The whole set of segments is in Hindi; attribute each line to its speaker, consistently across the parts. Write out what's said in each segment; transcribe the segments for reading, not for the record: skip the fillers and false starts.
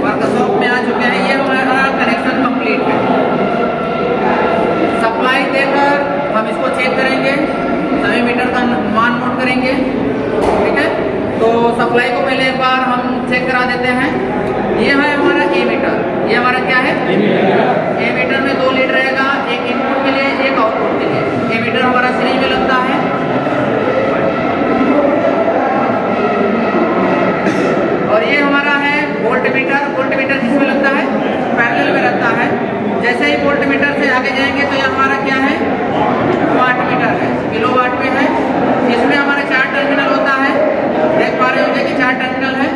Speaker 1: वर्कशॉप में आ चुके हैं। ये हमारा कनेक्शन कंप्लीट है। सप्लाई देकर हम इसको चेक करेंगे, सभी मीटर का मान नोट करेंगे। ठीक है, तो सप्लाई को पहले एक बार हम चेक करा देते हैं। ये है हमारा ए मीटर। ये हमारा क्या है? ए मीटर में 2 लीड रहेगा, एक इनपुट के लिए, एक आउटपुट के लिए। ए मीटर हमारा सीरीज में लगता है। और ये हमारा है वोल्ट मीटर। वोल्ट मीटर किसमें लगता है? पैरेलल में लगता है। जैसे ही वोल्ट मीटर से आगे जाएंगे तो ये हमारा क्या है? वाट मीटर है, किलोवाट में है। इसमें हमारा 4 टर्मिनल होता है। देख पा रहे होंगे कि 4 टर्मिनल है,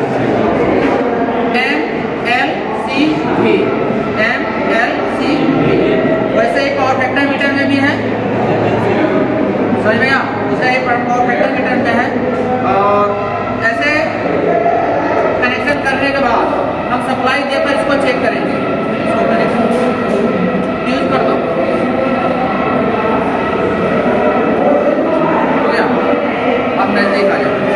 Speaker 1: M, L, C, V, M, L, C, V। वैसे ही पावर फैक्टर मीटर में भी है, समझ में आ? दूसरा एक पावर फैक्टर मीटर में है। और ऐसे कनेक्शन करने के बाद हम सप्लाई देकर इसको चेक करेंगे। इसको कनेक्शन यूज कर दो, हो गया। अब नजदीक आ जाओ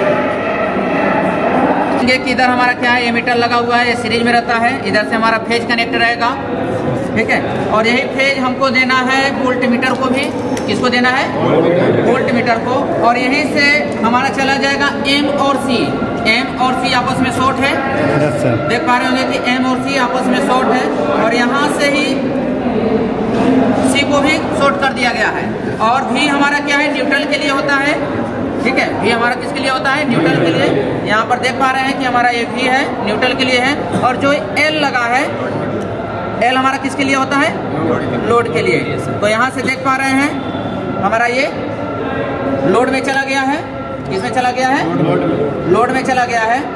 Speaker 1: कि इधर हमारा क्या है? एमीटर लगा हुआ है, ये सीरीज में रहता है। इधर से हमारा फेज कनेक्ट रहेगा, ठीक है। और यही फेज हमको देना है वोल्ट मीटर को भी। किसको देना है? वोल्ट मीटर को। और यहीं से हमारा चला जाएगा M और C। M और C आपस में शॉर्ट है, देख पा रहे होंगे कि M और C आपस में शॉर्ट है। और यहाँ से ही C को भी शॉर्ट कर दिया गया है। और V हमारा क्या है? न्यूट्रल के लिए होता है, ठीक है। V हमारा किसके लिए होता है? न्यूट्रल के लिए। यहाँ पर देख पा रहे हैं कि हमारा ये V है, न्यूट्रल के लिए है। और जो L लगा है, L हमारा किसके लिए होता है? लोड के लिए। तो यहाँ से देख पा रहे हैं हमारा ये लोड में चला गया है। किसमें चला गया है? लोड में चला गया है।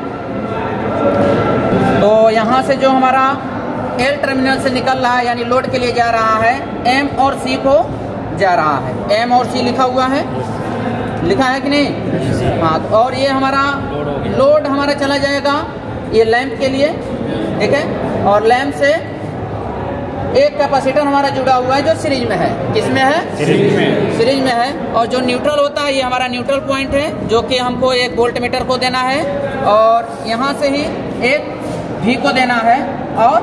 Speaker 1: तो यहाँ से जो हमारा L टर्मिनल से निकल रहा है, यानी लोड के लिए जा रहा है, M और C को जा रहा है। M और C लिखा हुआ है, लिखा है कि नहीं? हाँ। और ये हमारा लोड हमारा चला जाएगा ये लैंप के लिए, ठीक है। और लैंप से एक कैपेसिटर हमारा जुड़ा हुआ है जो सीरीज में है। किसमें है? सीरीज में है। और जो न्यूट्रल होता है, ये हमारा न्यूट्रल पॉइंट है, जो कि हमको एक वोल्ट मीटर को देना है। और यहाँ से ही एक V को देना है, और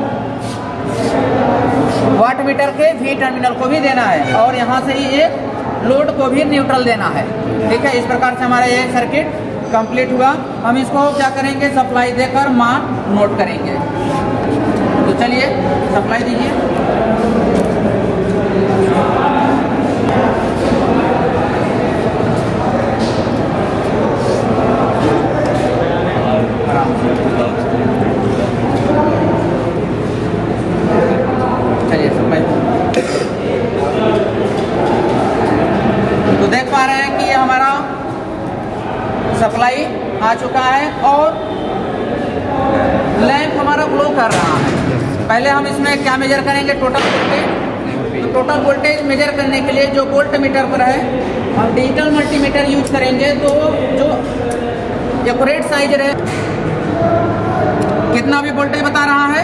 Speaker 1: वाट मीटर के V टर्मिनल को भी देना है। और यहाँ से ही एक लोड को भी न्यूट्रल देना है, ठीक है। इस प्रकार से हमारा ये सर्किट कंप्लीट हुआ। हम इसको क्या करेंगे? सप्लाई देकर मान नोट करेंगे। तो चलिए सप्लाई दीजिए। चलिए सप्लाई। तो देख पा रहे हैं कि ये हमारा सप्लाई आ चुका है और लैंप हमारा ग्लो कर रहा है। पहले हम इसमें क्या मेजर करेंगे? Total voltage. तो टोटल वोल्टेज मेजर करने के लिए जो वोल्ट मीटर पर है, हम डिजिटल मल्टीमीटर यूज करेंगे। तो जो एक्यूरेट साइज है, कितना भी वोल्टेज बता रहा है?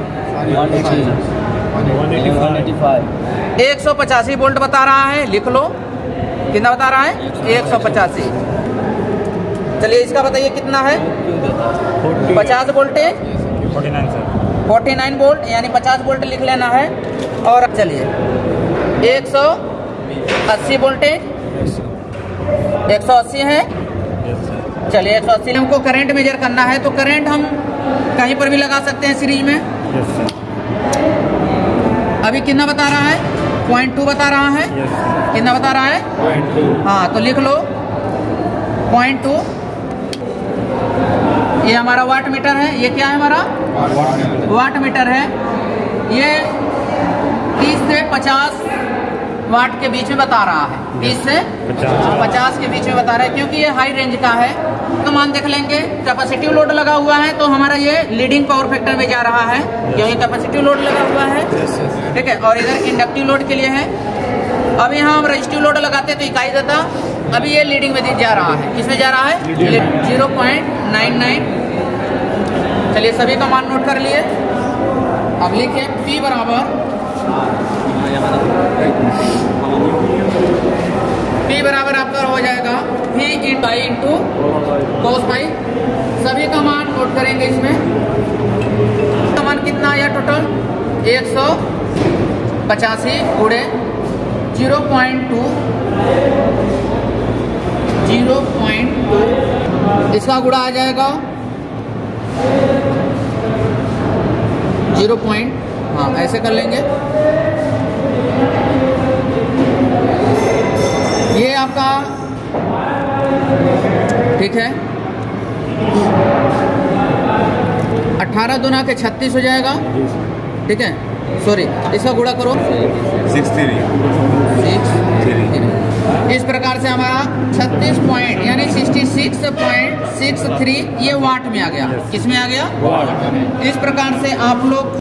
Speaker 1: 185 वोल्ट बता रहा है। लिख लो, कितना बता रहा है? 185। चलिए इसका बताइए कितना है? 50 वोल्टेज 49 वोल्ट, यानी 50 वोल्ट लिख लेना है। और चलिए 180 वोल्टेज 180 है। चलिए 180 हमको करंट मेजर करना है। तो करंट हम कहीं पर भी लगा सकते हैं सीरीज में। अभी कितना बता रहा है? 0.2 बता रहा है। कितना बता रहा है? 0.2। हाँ, तो लिख लो 0.2। ये हमारा वाट मीटर है। ये क्या है? हमारा वाट मीटर है। ये 30 से 50 वाट के बीच में बता रहा है। 30 से 50 के बीच में बता रहा है, क्योंकि ये हाई रेंज का है। तो मान देख लेंगे, कैपेसिटिव लोड लगा हुआ है तो हमारा ये लीडिंग पावर फैक्टर में जा रहा है, क्योंकि कैपेसिटिव लोड लगा हुआ है, ठीक है। और इधर इंडक्टिव लोड के लिए है। अब यहाँ हम रजिस्टिव लोड लगाते तो इकाई देता। अभी ये लीडिंग में जा रहा है। किसमें जा रहा है? 0.99। चलिए सभी का मान नोट कर लिए। अब लिखिए P बराबर आपका हो जाएगा V × I × cos ∅। सभी का मान नोट करेंगे इसमें। आया टोटल 185 गुणे 0.2 इसका गुणा आ जाएगा 0. हाँ ऐसे कर लेंगे। ये आपका ठीक है 18 दूना के 36 हो जाएगा। ठीक है सॉरी इसका गुणा करो
Speaker 2: 63।
Speaker 1: इस प्रकार से हमारा 36 पॉइंट यानी 66.63 ये वाट में आ गया। किस में आ गया? इस प्रकार से आप लोग